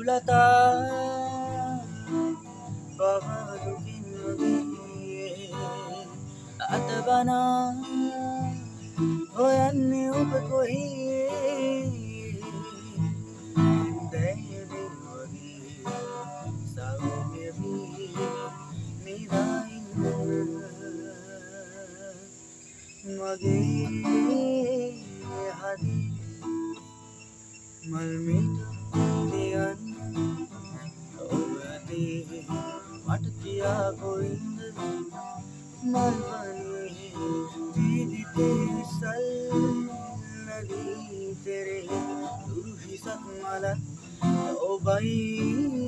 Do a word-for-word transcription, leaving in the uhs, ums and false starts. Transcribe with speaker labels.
Speaker 1: උලතා පවදුකින් වගේ අතබනා හොයන්නේ ඔබ කොහේ දැයදී වගේ සෞම්‍යවී නිදාඉන්න මගේ හදි මල්මිට තියන්න ඔබදී මට කියා කොයින්ද මල්වනේ ජීවිතේ සල් නදී තෙරේ දුරු හිසක් මලත් ඔබයි